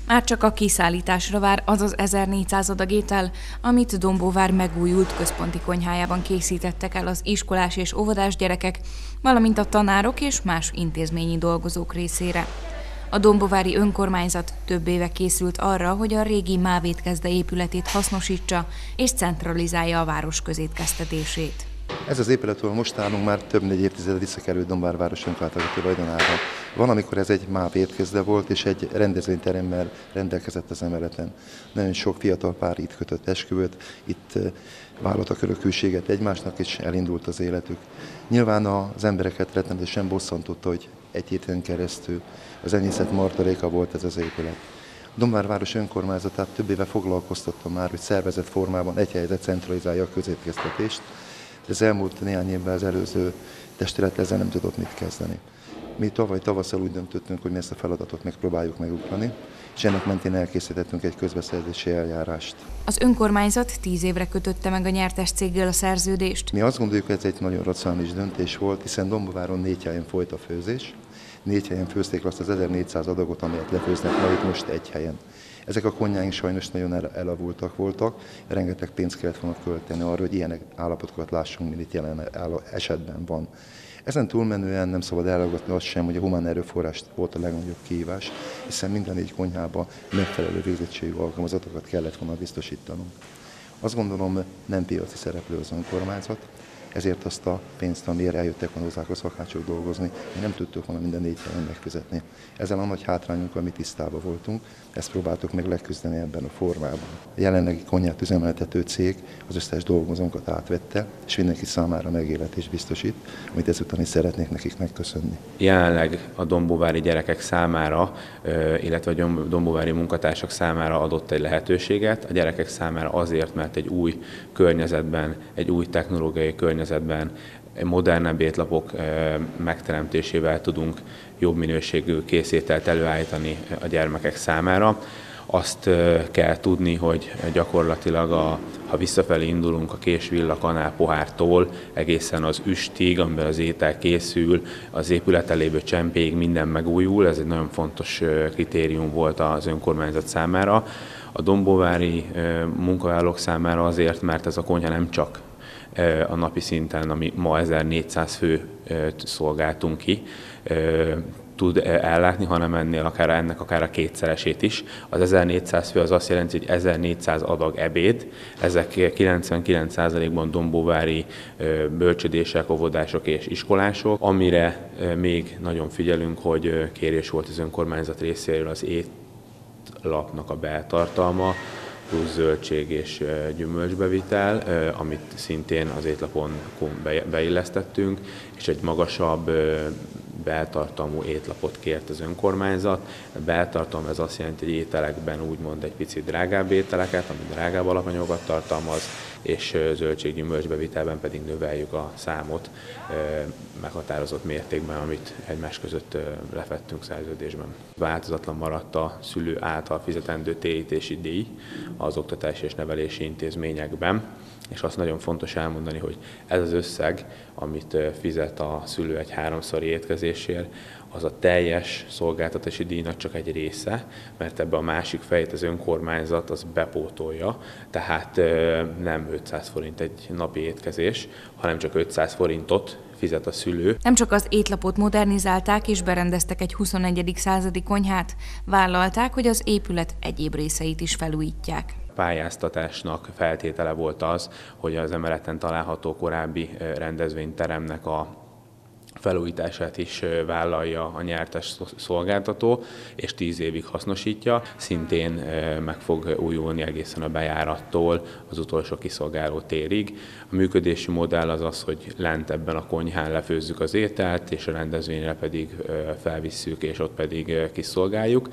Már csak a kiszállításra vár az az 1400 adag étel, amit Dombóvár megújult központi konyhájában készítettek el az iskolás és óvodás gyerekek, valamint a tanárok és más intézményi dolgozók részére. A dombóvári önkormányzat több éve készült arra, hogy a régi MÁV étkezde épületét hasznosítsa és centralizálja a város közétkeztetését. Ez az épület, ahol most állunk, már több mint egy évtized visszakerült Dombóvár város önkormányzati tulajdonában. Van, amikor ez egy MÁV étkezde volt, és egy rendezvényteremmel rendelkezett az emeleten. Nagyon sok fiatal pár itt kötött esküvőt, itt vállaltak örökülséget egymásnak, és elindult az életük. Nyilván az embereket rettenetesen bosszantotta, hogy egy héten keresztül az enyészet martaléka volt ez az épület. Dombóvár város önkormányzatát több éve foglalkoztatta már, hogy szervezett formában egy helyre centralizálja a közétkeztetést. Az elmúlt néhány évben az előző testület ezzel nem tudott mit kezdeni. Mi tavaly tavasszal úgy döntöttünk, hogy mi ezt a feladatot megpróbáljuk megugrani, és ennek mentén elkészítettünk egy közbeszerzési eljárást. Az önkormányzat 10 évre kötötte meg a nyertes céggel a szerződést. Mi azt gondoljuk, hogy ez egy nagyon racionális döntés volt, hiszen Dombóváron 4 helyen folyt a főzés. 4 helyen főzték azt az 1400 adagot, amelyet lefőznek ma itt most egy helyen. Ezek a konyháink sajnos nagyon elavultak voltak, rengeteg pénzt kellett volna költeni arra, hogy ilyen állapotokat lássunk, mint itt jelen esetben van. Ezen túlmenően nem szabad elragadni azt sem, hogy a humán erőforrás volt a legnagyobb kihívás, hiszen minden 4 konyhában megfelelő végzettségű alkalmazatokat kellett volna biztosítanunk. Azt gondolom, nem piaci szereplő az önkormányzat, ezért azt a pénzt, amire eljöttek volna hozzák a szakácsok dolgozni, mi nem tudtuk volna minden 4 helyen megfizetni. Ezzel a nagy hátrányunkkal mi tisztában voltunk, ezt próbáltuk meg leküzdeni ebben a formában. A jelenlegi konyhát üzemeltető cég az összes dolgozónkat átvette, és mindenki számára megélhetést biztosít, amit ezután is szeretnék nekik megköszönni. Jelenleg a dombóvári gyerekek számára, illetve a dombóvári munkatársak számára adott egy lehetőséget. A gyerekek számára azért, mert egy új környezetben, egy új technológiai környezetben, modernebb étlapok megteremtésével tudunk jobb minőségű készételt előállítani a gyermekek számára. Azt kell tudni, hogy gyakorlatilag, ha visszafelé indulunk a kés-villa kanál pohártól egészen az üstig, amiben az étel készül, az épület elévő csempéig minden megújul. Ez egy nagyon fontos kritérium volt az önkormányzat számára. A dombóvári munkavállalók számára azért, mert ez a konyha nem csak a napi szinten, ami ma 1400 fő szolgáltunk ki, tud ellátni, hanem ennek akár a kétszeresét is. Az 1400 fő az azt jelenti, hogy 1400 adag ebéd, ezek 99%-ban dombóvári bölcsödések, óvodások és iskolások. Amire még nagyon figyelünk, hogy kérés volt az önkormányzat részéről az étlapnak a beltartalma, plusz zöldség és gyümölcsbevitel, amit szintén az étlapon beillesztettünk, és egy magasabb beltartalmú étlapot kért az önkormányzat. A beltartalom ez azt jelenti, hogy ételekben úgymond egy picit drágább ételeket, ami drágább alapanyagokat tartalmaz, és zöldség-gyümölcsbevitelben pedig növeljük a számot meghatározott mértékben, amit egymás között lefettünk szerződésben. Változatlan maradt a szülő által fizetendő térítési díj az oktatási és nevelési intézményekben, és azt nagyon fontos elmondani, hogy ez az összeg, amit fizet a szülő egy 3-szori étkezésért, az a teljes szolgáltatási díjnak csak egy része, mert ebbe a másik fejét az önkormányzat az bepótolja, tehát nem 500 forint egy napi étkezés, hanem csak 500 forintot fizet a szülő. Nem csak az étlapot modernizálták és berendeztek egy 21. századi konyhát, vállalták, hogy az épület egyéb részeit is felújítják. Pályáztatásnak feltétele volt az, hogy az emeleten található korábbi rendezvényteremnek a felújítását is vállalja a nyertes szolgáltató, és 10 évig hasznosítja. Szintén meg fog újulni egészen a bejárattól az utolsó kiszolgáló térig. A működési modell az az, hogy lent ebben a konyhán lefőzzük az ételt, és a rendezvényre pedig felvisszük, és ott pedig kiszolgáljuk.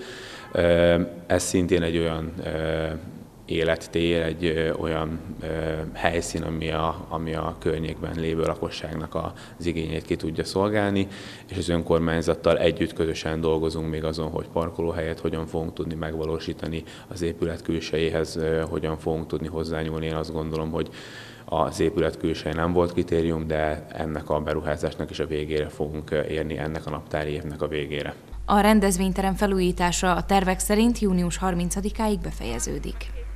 Ez szintén egy olyan élettér, egy olyan helyszín, ami a környékben lévő lakosságnak az igényét ki tudja szolgálni, és az önkormányzattal együtt közösen dolgozunk még azon, hogy parkolóhelyet hogyan fogunk tudni megvalósítani, az épület külsejéhez hogyan fogunk tudni hozzányúlni. Én azt gondolom, hogy az épület külseje nem volt kritérium, de ennek a beruházásnak is a végére fogunk érni, ennek a naptári évnek a végére. A rendezvényterem felújítása a tervek szerint június 30-áig befejeződik.